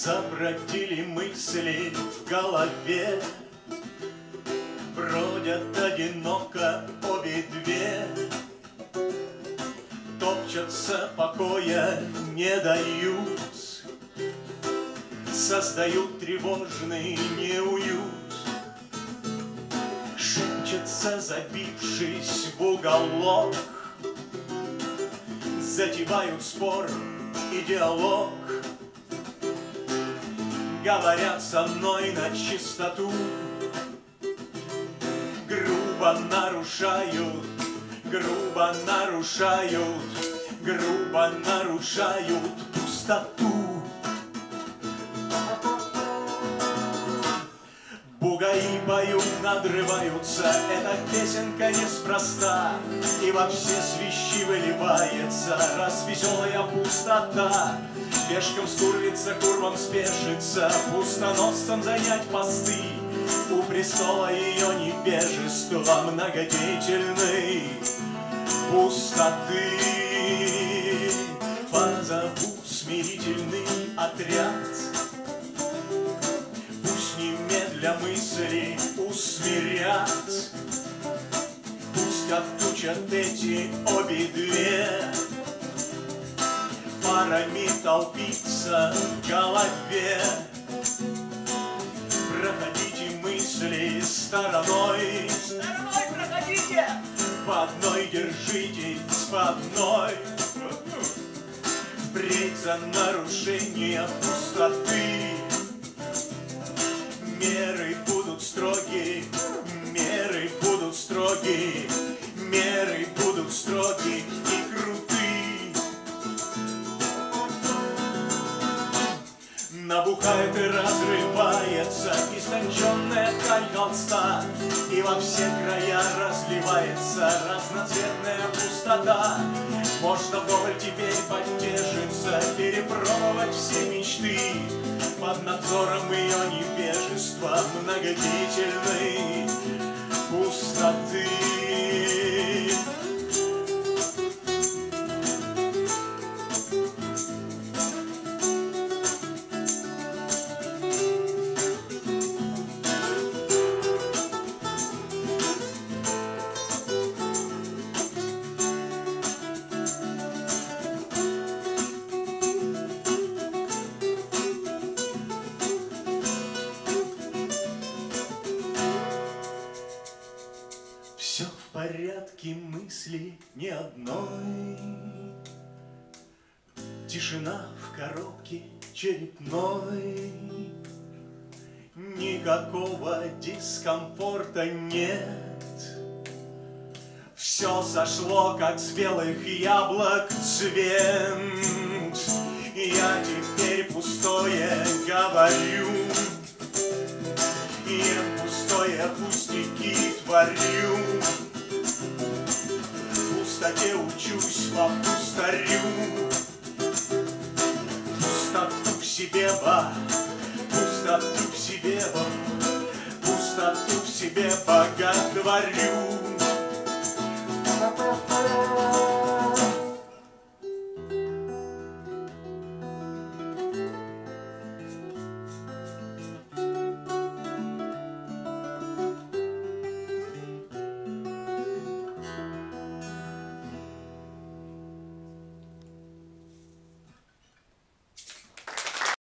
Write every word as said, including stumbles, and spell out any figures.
Забродили мысли в голове, бродят одиноко обе две, топчатся, покоя не дают, создают тревожный неуют. Шепчутся, забившись в уголок, затевают спор и диалог. Говорят со мной на чистоту, грубо нарушают, грубо нарушают, грубо нарушают пустоту. Бугаи поют, надрываются, эта песенка неспроста, и во все свищи выливается развеселая пустота. Пешком скурвится, курвом спешится, пустоносцам занять посты. У престола ее невежества многодеятельной пустоты. Позову смирительный отряд, пусть немедля мысли усмирят, пусть отучат эти обе две парами толпиться в голове. Проходите мысли стороной, Стороной проходите! по одной держитесь, по одной. Впредь за нарушение пустоты меры будут строги, меры будут строги, меры будут строги и круты. Набухает и разрывается истонченная ткань холста, и во все края разливается разноцветная пустота. Можно вдоволь теперь потешиться, перепробовать все мечты под надзором ее невежества многодеятельной пустоты. Все в порядке, мысли ни одной, тишина в коробке черепной, никакого дискомфорта нет. Все сошло, как с белых яблок цвет. Я теперь пустое говорю, я пустое пустяки творю, в пустоте учусь повторю, пустоту в себе, ба, пустоту в себе, ба, пустоту в себе боготворю.